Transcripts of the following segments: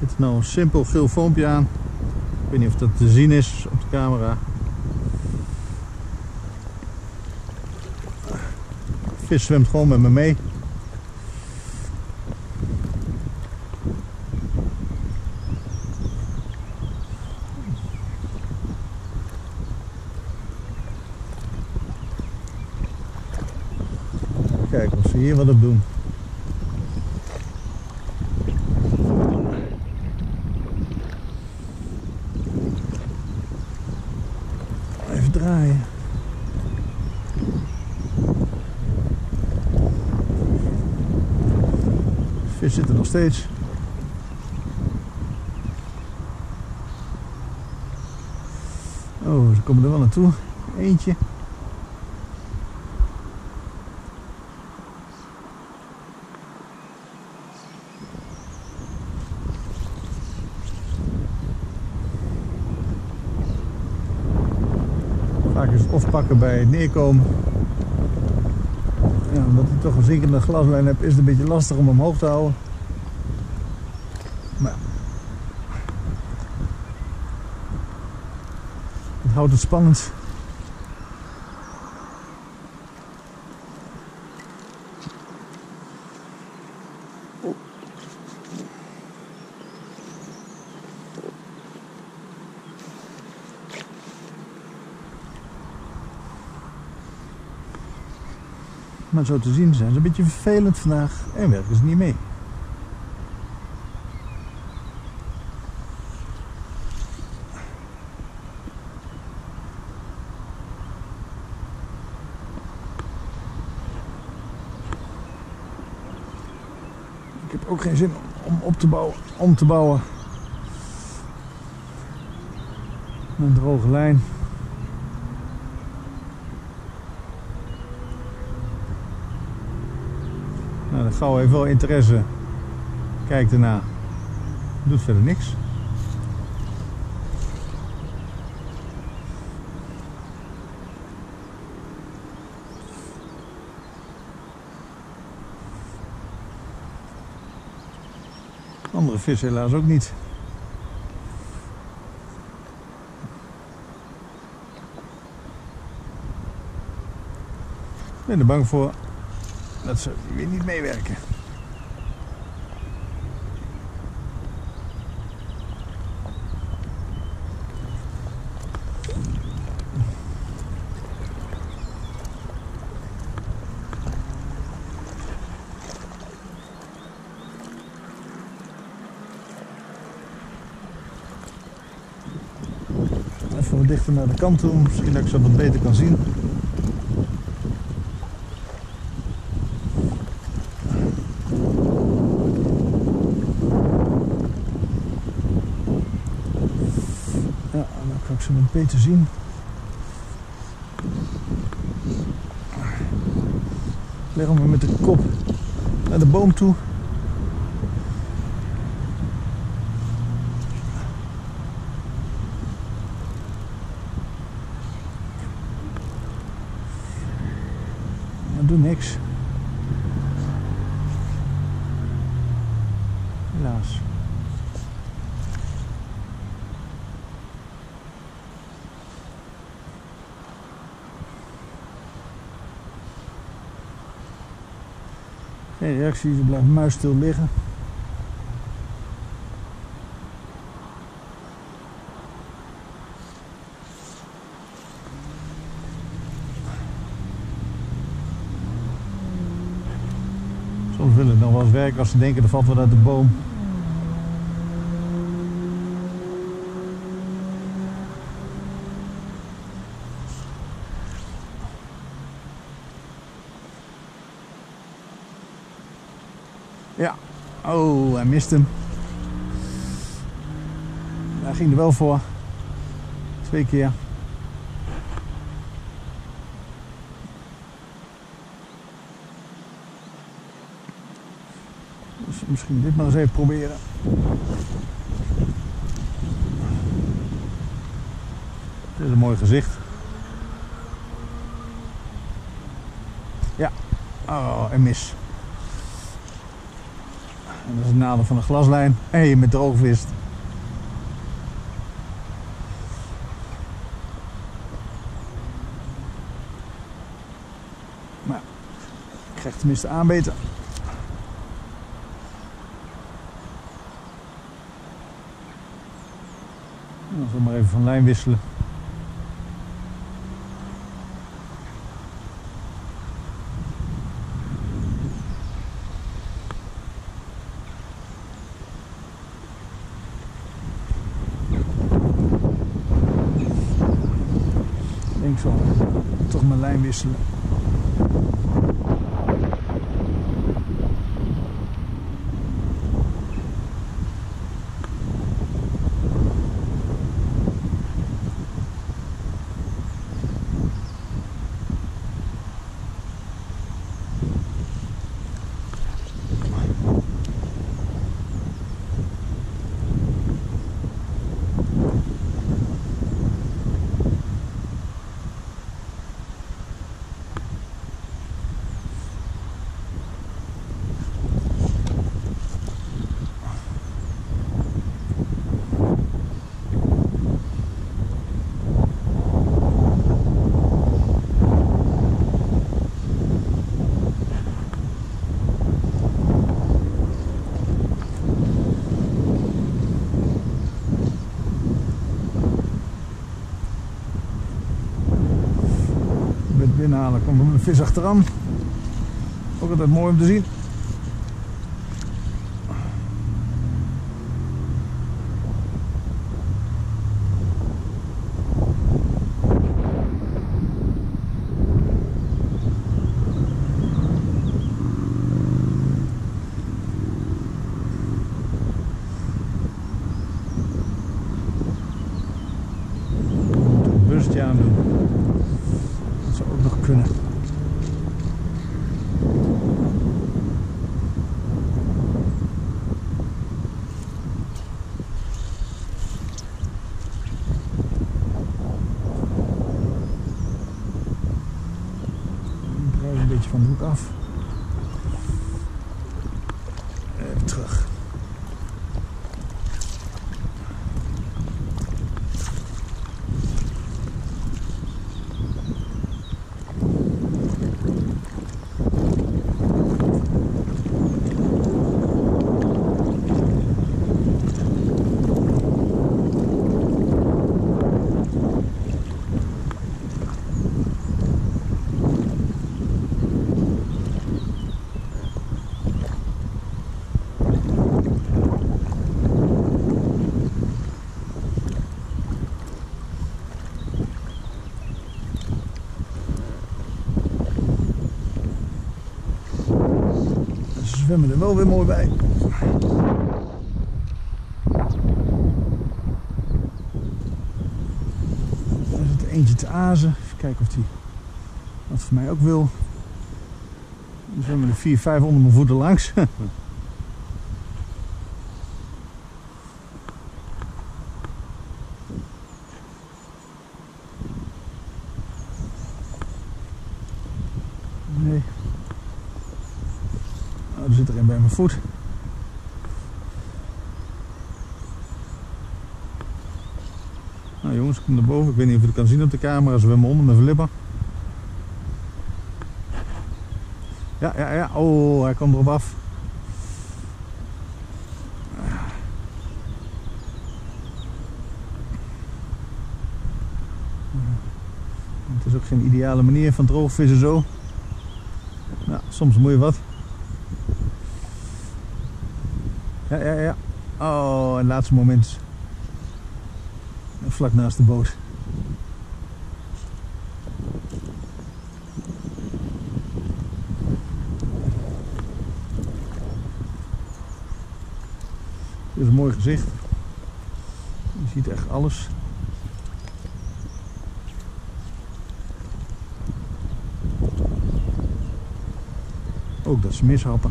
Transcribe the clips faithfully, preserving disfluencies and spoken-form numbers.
Er zit nou een simpel geel foompje aan. Ik weet niet of dat te zien is op de camera. De vis zwemt gewoon met me mee. Kijken of ze hier wat op doen. Even draaien. De vis zit er nog steeds. Oh, ze komen er wel naartoe. Eentje. Vaak is het of pakken bij het neerkomen. Ja, omdat ik toch een zinkende glaslijn heb, is het een beetje lastig om hem omhoog te houden. Maar het houdt het spannend. Maar zo te zien zijn ze een beetje vervelend vandaag en werken ze niet mee. Ik heb ook geen zin om op te bouwen, om te bouwen. Een droge lijn. Nou, de gauw heeft wel interesse. Kijkt erna. Doet verder niks. Andere vis helaas ook niet. Ik ben er bang voor dat ze weer niet meewerken. Even wat dichter naar de kant toe, misschien dat ik ze wat beter kan zien. Ja, dan kan ik ze wat beter zien. Ik leg hem met de kop naar de boom toe. Maar doe niks. Helaas. Geen reactie, ze blijft muisstil liggen. Soms willen het nog wel eens werken als ze denken er valt wat uit de boom. Ja, oh, hij mist hem. Hij ging er wel voor. Twee keer. Dus misschien dit maar eens even proberen. Dit is een mooi gezicht. Ja, oh, en mis. En dat is het nadeel van een glaslijn. Hé, hey, met droogvist. Maar ik krijg tenminste aanbeten. Dan zal ik maar even van lijn wisselen. Ik zal toch mijn lijn wisselen. Binnenhalen, komt er een vis achteraan. Ook altijd mooi om te zien. Een busje aan doen. Dat zou ook nog kunnen. Ik draai een beetje van de hoek af. Even terug. Ze zwemmen er wel weer mooi bij. Er zit er eentje te azen. Even kijken of die wat voor mij ook wil. Er zwemmen er vier, vijf onder mijn voeten langs. Nee. Nou, er zit er een bij mijn voet. Nou jongens, ik kom naar boven. Ik weet niet of je het kan zien op de camera. Ze zwemmen onder mijn vlipper. Ja, ja, ja. Oh, hij komt erop af. Het is ook geen ideale manier van droogvissen zo. Nou, soms moet je wat. Ja, ja, ja. Oh, het laatste moment. Vlak naast de boot. Dit is een mooi gezicht. Je ziet echt alles. Ook dat ze mishappen.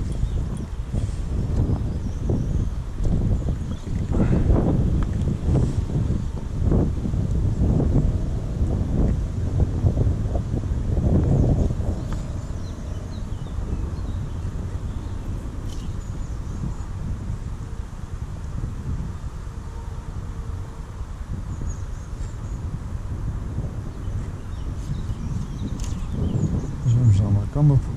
kant op.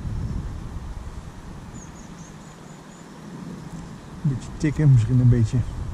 Een beetje tikken, misschien een beetje